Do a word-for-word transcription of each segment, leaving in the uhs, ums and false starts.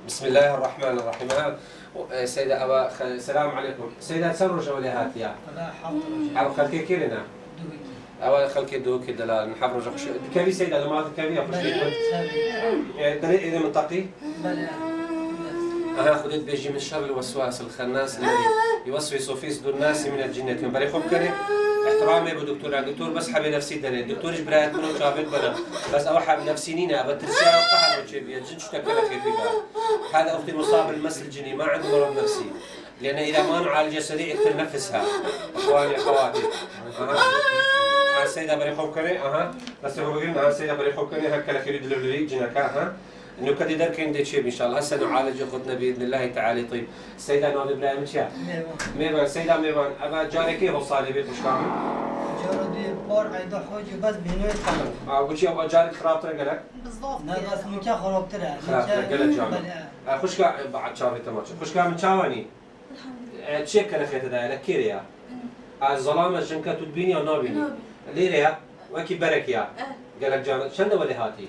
بسم الله الرحمن الرحيم. سيدة أبا خ... السلام عليكم. سيدة تسرج وليهات يا. لا حاضر. أبا خلكي كيرنا. أبا خلكي دوكي دلال نحب رجع خش. كيفي سيدة لما تكيفي أخش لي. دليل إذا منطقي؟ بلى. أنا خديت بيجي من شر الوسواس الخناس الذي يوسوس في صدور الناس من الجنة. بري خب كري احترامي بدكتور الدكتور بس حبي نفسي دني الدكتور جبرات منو شافت بنا بس أو حب نفسي نينا بترسيها وقهر وشيبيا جن شو تكلف في بها. هذا أختي مصاب بالمس الجني ما عنده مرض نفسي لأن إذا ما نعالج سريع يقتل نفسها. إخواني أخواتي. أها. السيدة بري خب كري أها بس هو بقول أها السيدة بري خب كري هكذا خير دلولي جنا كها. إنه كذي درك عندي شيء إن شاء الله هسه نعالج أخذنا بإذن الله تعالى. طيب السيدة نوال إبراهيم شيا ميوان السيدة ميوان أبا جارك كيف وصالي بيت مش كامل؟ جاري بار عيدا حوجي بس بينوي خراب. آه وشي أبا جارك خراب ترى قالك؟ بالضبط. لا بس مكان خراب ترى. خراب ترى قالك جامع. خوش كا بعد شهر تماش. خوش كا من شاواني. الحمد لله. شيء كنا خيط ده لك كيريا. الظلام الجنكة تدبيني أو نابيني. ليريا وكي برك يا. قالك جانا شن ولا هاتي؟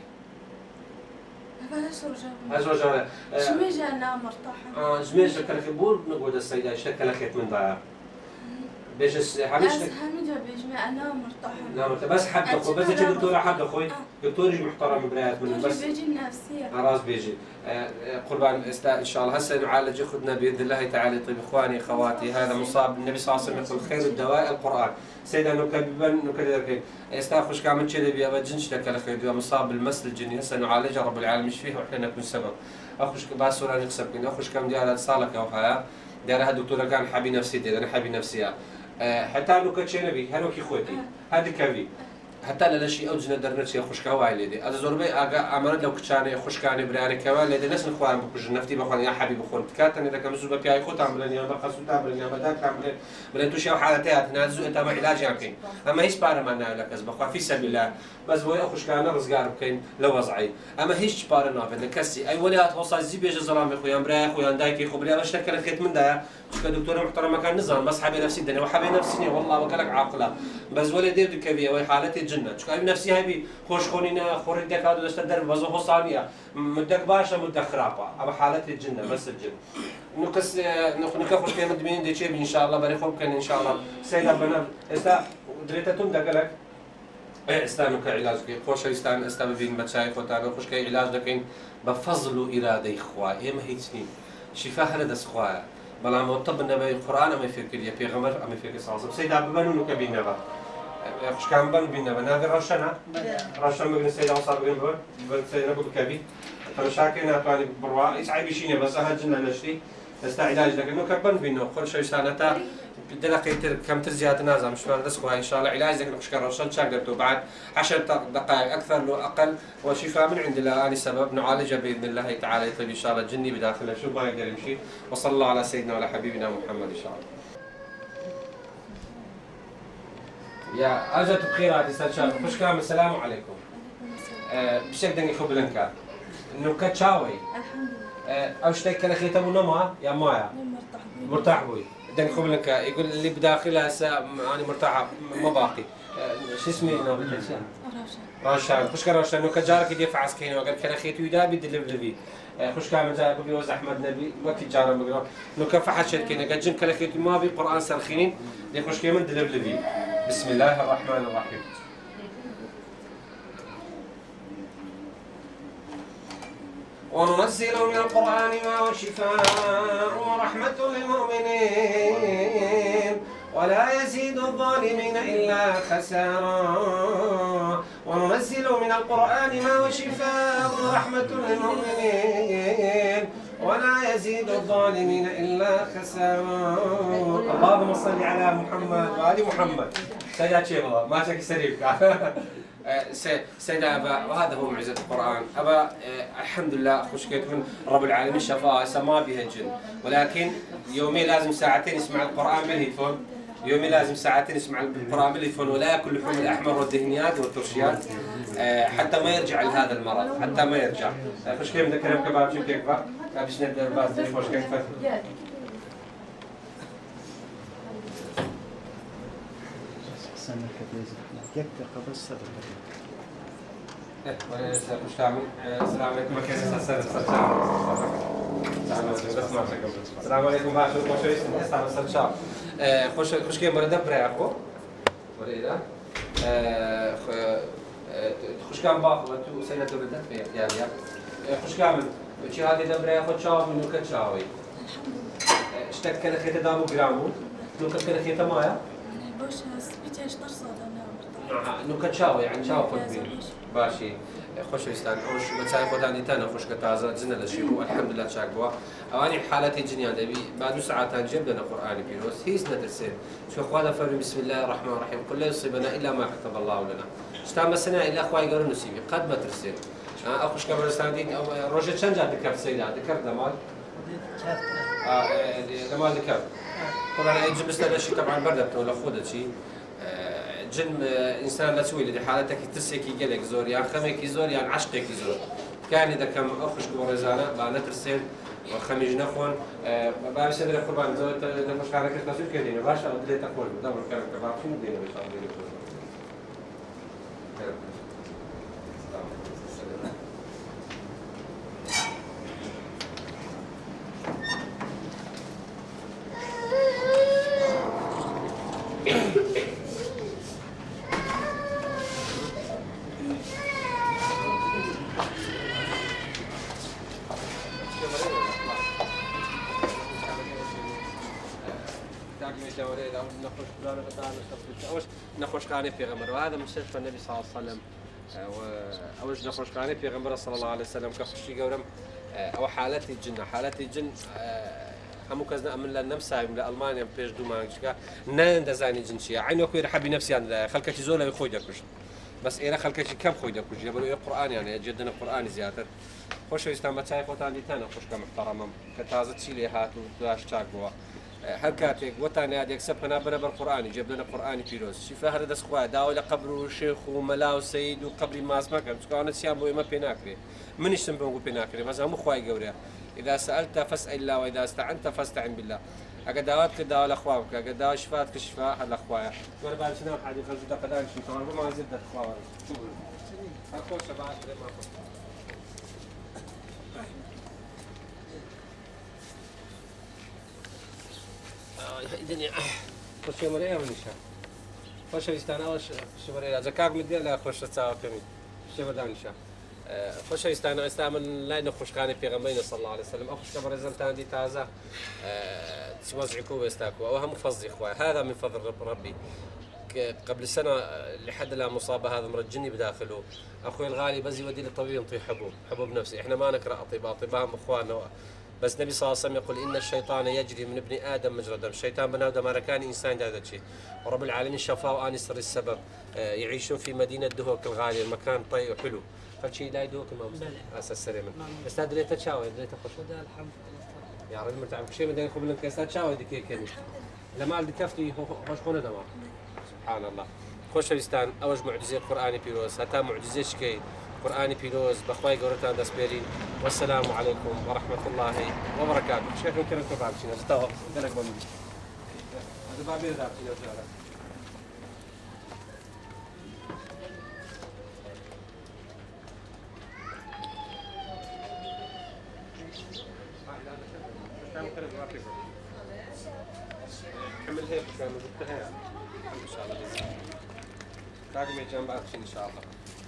هذا رجال. جميجة أنا مرتاحة. آه جميجة كلك بور نقول السيدة اشتكى لك من ضايع. بيجس حبيش لك. هميجة بيجمع أنا مرتاحة. لا مرتاح بس حد أخوي بس يجي دكتور حد أخوي دكتور يجي محترم برايات من بس. بيجي نفسية. راس بيجي. آه قربان استا إن شاء الله هسه نعالج أخذنا بإذن الله تعالى. طيب إخواني أخواتي هذا مصاب النبي صلى الله عليه وسلم يقول خير الدواء القرآن. سيدنا نكببن نكذا استا خوش كامل شيء بيا بجنش لك على خير مصاب بالمس الجني هسه نعالجه رب العالمين يشفيه وإحنا نكون سبب. أخوش باسورة نكسب كنا أخوش كم ديار صالك أو هيا ديارها دكتورة كان حبي نفسي دي أنا حبي نفسيها. أه حتى لو كتشي نبي هلو كي خوتي هذا كبي حتى لا شيء أوجنا درنتش يا خوش كواي لدي هذا زوربي أجا أمانة لو كتشاني خوش كاني برياني كواي لدي ناس نخوان بكوج نفتي بخوان يا حبيبي خون كاتني إذا كم زوجة بياي خوت عملن يا بقى سوت عملن يا بدك عملن بدن توشي أو حالتها تنازل أنت ما علاج يمكن أما هيش بارا ما نعلك أز بخوا في سبيل الله بس هو خوش كان رزقار بكين لو وضعي أما هيش بارا نافذ نكسي أي ولي هتوصل زي بيجي ظلام خويا مرا خويا دايكي خبري باش تكلم خيت من ده كدكتورة محترمة كان نظام بس حبي نفسي الدنيا وحبي نفسي والله وكلك عاقلة بس ولي دير دكبيه وهي حالتي الجنة شو حبي نفسي هاي خوش خونينا خوري دك هذا دست الدرب بزو هو صانية مدك باشا مدك خرابة أبى حالتي الجنة بس الجنة نكس نكفوش كي مدمين دي شيء إن شاء الله بريخوب كان إن شاء الله سيدا بنا استا دريتتون دقلك استانو كعلاج كي خوش استان استا بين بتشاي خوتانو خوش كي علاج لكن بفضل إرادة إخوة هي ما هي تسنين شفاء هذا إخوة بلا ما طب النبي القرآن ما يفكر يا بيغمر ما يفكر صلى الله عليه وسلم سيدا ببنو نكبينا بقى خوش كان بن بينا بنافع رشنا رشنا مجن سيدا وصار بين بقى بن سيدا بقول كبي فمشاكلنا طالب بروا إيش عيب شيء بس هجنا نشري است علاج لكن كبن بينا كل شيء سنتا بدنا كيتر كم ترزيات نازم مش مال دسكوا إن شاء الله علاج لكن خوش كان رشنا شاقرتو بعد عشر دقائق أكثر لو أقل وشفاء من عند الله أنا سبب نعالجه بإذن الله تعالى طيب إن شاء الله الجني بداخله شو ما يقدر يمشي وصلى الله على سيدنا وعلى حبيبنا محمد إن شاء الله. يا أجت بخيرات استاذ خوش كلام السلام عليكم. أه بشكل دني خبلنكا إنه كتشاوي. الحمد لله. أه أوش تيك أنا خيتم ونما يا مايا. مرتاح بوي. مرتاح بوي. دني خبلنكا يقول اللي بداخلها هسه أنا مرتاحة ما باقي. أه شو اسمي نوبة راشان. راشان خوش كلام راشان إنه كجارك يدفع عسكري وقال كنا خيتو يدابي دليفري. خوش كلام جاي بيوز أحمد نبي وقت جارة بقول إنه كفحت شركة قد جن كلا خيتو ما بي قرآن سرخين اللي خوش كمان دليفري. بسم الله الرحمن الرحيم. وننزل من القرآن ما هو شفاء ورحمة للمؤمنين ولا يزيد الظالمين إلا خسارا وننزل من القرآن ما هو شفاء ورحمة للمؤمنين ولا يزيد الظالمين إلا خسارا. اللهم صل على محمد وآل محمد. سيدة شيخ الله ما شك سريف سيدة أبا وهذا هو معجزة القرآن أبا الحمد لله خوش كيت من رب العالمين شفاء سما بها الجن ولكن يومي لازم ساعتين يسمع القرآن بالهيدفون يومي لازم ساعتين يسمع القرآن بالهيدفون ولا يأكل لحوم الأحمر والدهنيات والترشيات حتى ما يرجع لهذا المرض حتى ما يرجع. خوش كيف بدك كلام كباب شو كيف بقى باش نبدأ الباز خوش كيف يكتب بس سبب. إيه ولا مش تعمل السلام عليكم كيف السلام عليكم باشا خوش استعمل سرچا خوش خوش که مرده برای اخو مرده خوش کام باخ و تو سنة ولدت في اختيارية خوش كامل شي هذه دبرة خد شاو من نكت شاوي اشتك كده خيطة دامو جرامو نكت كده خيطة مايا باش سبيتي اشتر صادة نعم نكت شاوي يعني شاو خد بين باشي خوش ويستان خوش بتساعد خداني تانا خوش كتازة زنا لشيء الحمد لله شاكوا أواني حالتي جنيان دبي بعد ساعات جاب لنا قرآن بيروس هي سنة السير شو أخوانا فرمي بسم الله الرحمن الرحيم قل لا يصيبنا إلا ما كتب الله لنا اشتام السنة إلا أخوي يقولون نسيبي قد ما ترسل أخوش كبر استاندين أو روجة شن جات ذكر سيدا ذكر دمال آه دمال ذكر طبعا يجب استنى شيء طبعا بردت ولا خودة شيء جن إنسان لا تسوي لدي حالتك ترسيكي جلك زور يعني خميكي زور يعني عشقك زور كان إذا كم أخوش كبر رزانة بعد ترسل وخميج نخون بعد سنة قربان زود نخش على كذا نسوي كذي باشا ودليت أقول دور كلام كبار شو ندينا بس أقول نخوش قاني في غمر وهذا مستشفى النبي صلى الله عليه وسلم أوج نخوش قاني في غمر صلى الله عليه وسلم كخشي قولم أو حالتي الجنة حالتي الجن همو كزنا من لنا مساهم لألمانيا بيش دوما كذا نان دزاني جنسية عين وكوي رحبي نفسي عند خلك زولا يخوي دكوش بس إيه خلك كم خوي دكوش يبلو القرآن يعني جدنا القرآن زيادة خوش يستعمل تاي خوتان دي تانا خوش كمحترمم كتازت شيلي هات وداش تاقوا هل كاتك وطني هذيك سبنا بنا بالقرآن جاب لنا قرآن فيروز شفاه هذا دسخوا داول قبر وشيخ وملاو سيد وقبر ما اسمع كم كانت سيام بو ما بيناكري من يشتم بو بيناكري بس هم اخواي قوريا اذا سالت فاسال الله واذا استعنت فاستعن بالله اقداواتك داول اخوانك اقداو شفاتك شفاء هذا اخوايا وانا بعد شنو حد يخرج دقدان شي طبعا ما زدت اخوان اخو شباب ما الدنيا خوش مريا ولا شو؟ خوش يستانا وش شو مريا زكاك مدير لا خوش تساوي كمين شو بدان شو؟ خوش يستانا استعمل لا نخوش خاني في غمبين صلى الله عليه وسلم أخوش كبر زلتان دي تازة توزعكوا ويستاكوا وهم فضي إخوة هذا من فضل رب ربي قبل سنة لحد لا مصابة هذا مرجني بداخله أخوي الغالي بزي ودي للطبيب ينطي حبوب حبوب نفسي إحنا ما نكره أطباء أطباء إخواننا بس النبي صلى الله عليه وسلم يقول إن الشيطان يجري من ابن آدم مجرى الدم الشيطان بني آدم أنا كان إنسان هذا الشيء ورب العالمين شفاه وآن يسر السبب يعيشون في مدينة دهوك الغالية المكان طيب وحلو فالشيء لا يدوك ما أساس سليما بس هذا ليه تشاوي ليه تخش الحمد لله يا رجل مرتاح شيء بدنا نقول لك أستاذ تشاوي دي كيك كذي لما اللي كفتي خوش خونه دمار سبحان الله خوش ويستان أوج معجزة القرآن بيروز هتا معجزة شكي قرآن بيروز بخواي قرتان دسبيرين والسلام عليكم ورحمة الله وبركاته شيخ يمكن أن تبعد شيء استوى قالك بمي هذا بابي ذا شيء حمل هيك كان جبتها ان شاء الله باذن الله تاقمي جنب عارفين ان شاء الله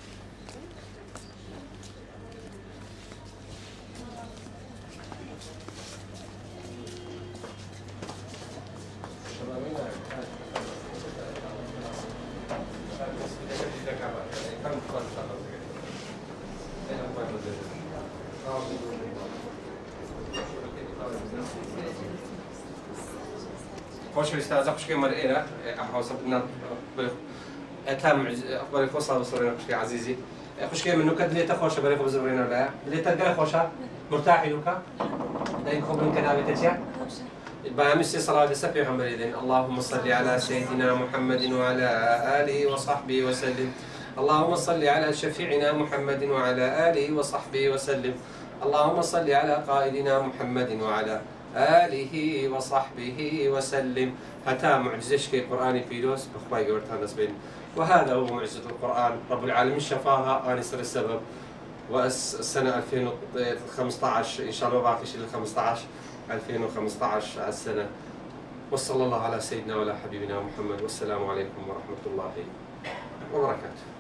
خوش استاذ خوش كيما مرئينا احاول صرنا اتام اخبار خوصه بصرنا خوش عزيزي خوش كيما نكد لي تخوش بري خبز برينا لا لي تلقى خوشا مرتاح لوكا داين خبر من كلامي تشيا بامسي صلاه السبح محمد اللهم صل على سيدنا محمد وعلى اله وصحبه وسلم اللهم صل على شفيعنا محمد وعلى اله وصحبه وسلم اللهم صل على قائدنا محمد وعلى آله وصحبه وسلم هتا معجزة كي القرآن فيروس بخواي قورتها نسبين وهذا هو معجزة القرآن رب العالمين شفاها آن يصير السبب والسنة ألفين وخمسة عشر إن شاء الله بعد شيء خمسة عشر ألفين وخمسة عشر السنة. وصلى الله على سيدنا وعلى حبيبنا محمد، والسلام عليكم ورحمة الله وبركاته.